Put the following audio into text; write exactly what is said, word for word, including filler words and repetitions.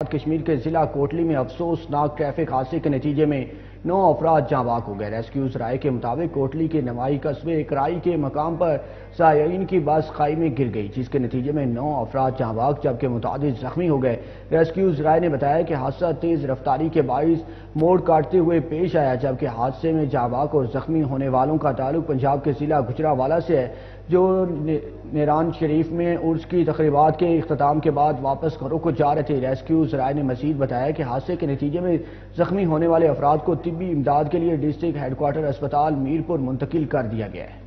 कश्मीर के जिला कोटली में अफसोसनाक ट्रैफिक हादसे के नतीजे में नौ अफराद जाँ बाक हो गए। रेस्क्यूज राय के मुताबिक कोटली के नवाई कस्बे कराई के मकाम पर सायरीन की बस खाई में गिर गई, जिसके नतीजे में नौ अफराद जाँ बाक जबकि मुतादिद जख्मी हो गए। रेस्क्यूज राय ने बताया कि हादसा तेज रफ्तारी के बाइस मोड़ काटते हुए पेश आया, जबकि हादसे में जाँ बाक और जख्मी होने वालों का ताल्लुक पंजाब के जिला गुजरावाला से है, जो नेरान शरीफ में उर्स की तकरीबात के इख्तिताम के बाद वापस घरों को जा रहे थे। रेस्क्यूज राय ने मजीद बताया कि हादसे के नतीजे में जख्मी होने वाले अफराद को तिब्बी इमदाद के लिए डिस्ट्रिक्ट हेडक्वार्टर अस्पताल मीरपुर मुंतकिल कर दिया गया है।